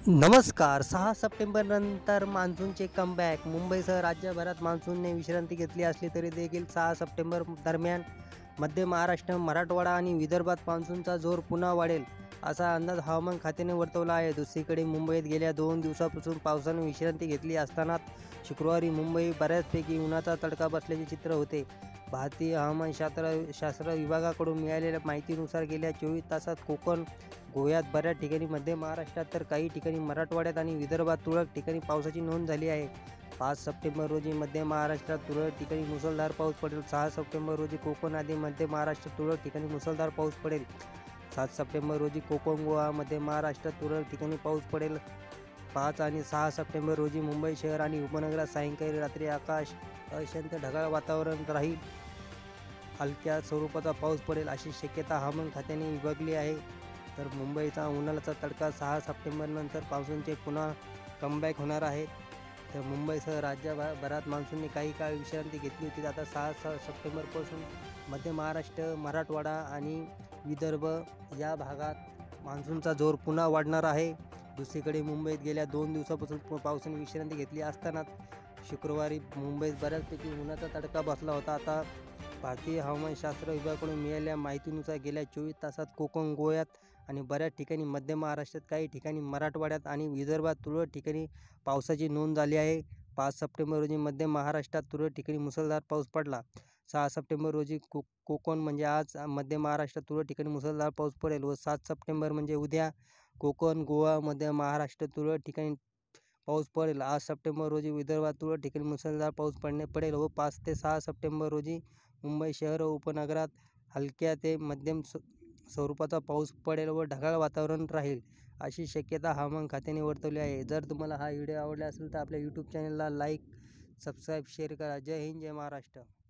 नमस्कार. 6 सप्टेंबरनंतर मान्सूनचे कमबॅक. मुंबईसह राज्यभरात मान्सूनने विश्रांती घेतली असली तरी देखील 6 सप्टेंबर दरम्यान मध्य महाराष्ट्र, मराठवाडा आणि विदर्भात मान्सूनचा जोर पुन्हा वाढेल, असा अंदाज हवामान खात्याने वर्तवला आहे. दुसरीकडे मुंबईत गेल्या 2 दिवसांपासून पावसाने विश्रांती घेतली असतानाच शुक्रवारी मुंबई बऱ्याचपैकी उन्हाचा तडका बसल्याचे चित्र होते. भारतीय हवामान शास्त्र विभागाकडून मिळालेल्या माहितीनुसार गेल्या 24 तासात कोकण, गोव्यात बऱ्याच ठिकाणी, मध्य महाराष्ट्रात तर काही ठिकाणी, मराठवाड्यात आणि विदर्भात तुरळक ठिकाणी पावसाची नोंद झाली आहे. 5 सप्टेंबर रोजी मध्य महाराष्ट्रात तुरळक ठिकाणी मुसळधार पाऊस पडेल. 6 सप्टेंबर रोजी कोकण आदी मध्य महाराष्ट्रात तुरळक ठिकाणी मुसळधार पाऊस पडेल. 7 सप्टेंबर रोजी कोकण, गोवा, मध्य महाराष्ट्रात तुरळक ठिकाणी पाऊस पडेल. 5 आणि 6 सप्टेंबर रोजी मुंबई शहर आणि उपनगरात सायंकाळी रात्री आकाश अशांत ढगाळ वातावरण राहील. हलक्या स्वरूपाचा पाऊस पडेल अशी शक्यता हवामान खात्याने विभागली आहे. तर मुंबईचा उन्हाळ्याचा तडका 6 सप्टेंबरनंतर पावसाचे पुन्हा कमबॅक होणार आहे. तर मुंबईसह राज्यभरात मान्सूनने काही काळ विश्रांती घेतली होती. आता 6 सप्टेंबरपासून मध्य महाराष्ट्र, मराठवाडा आणि विदर्भ या भागात मान्सूनचा जोर पुन्हा वाढणार आहे. दुसरीकडे मुंबईत गेल्या 2 दिवसापासून पावसाने विश्रांती घेतली असतानाच शुक्रवारी मुंबईत बऱ्याचपैकी उन्हाचा तडका बसला होता. आता भारतीय हवामानशास्त्र विभागाकडून मिळालेल्या माहितीनुसार गेल्या 24 तासात कोकण, गोव्यात आणि बऱ्याच ठिकाणी, मध्य महाराष्ट्रात काही ठिकाणी, मराठवाड्यात आणि विदर्भात तुरळक ठिकाणी पावसाची नोंद झाली आहे. 5 सप्टेंबर रोजी मध्य महाराष्ट्रात तुरळक ठिकाणी मुसळधार पाऊस पडला. 6 सप्टेंबर रोजी कोकण म्हणजे आज मध्य महाराष्ट्रात तुरळक ठिकाणी मुसळधार पाऊस पडेल व 7 सप्टेंबर म्हणजे उद्या कोकण, गोवा, मध्य महाराष्ट्र तुरळक ठिकाणी पाऊस पडेल. 8 सप्टेंबर रोजी विदर्भात तुरळक ठिकाणी मुसळधार पाऊस पडेल व 5 ते 6 सप्टेंबर रोजी मुंबई शहर व उपनगरात हलक्या ते मध्यम स्वरूपाचा पाऊस पडेल व ढगाळ वातावरण राहील, अशी शक्यता हवामान खात्याने वर्तवली आहे. जर तुम्हाला हा व्हिडिओ आवडला असेल तर आपल्या यूट्यूब चॅनलला लाईक, सबस्क्राईब, शेअर करा. जय हिंद, जय महाराष्ट्र.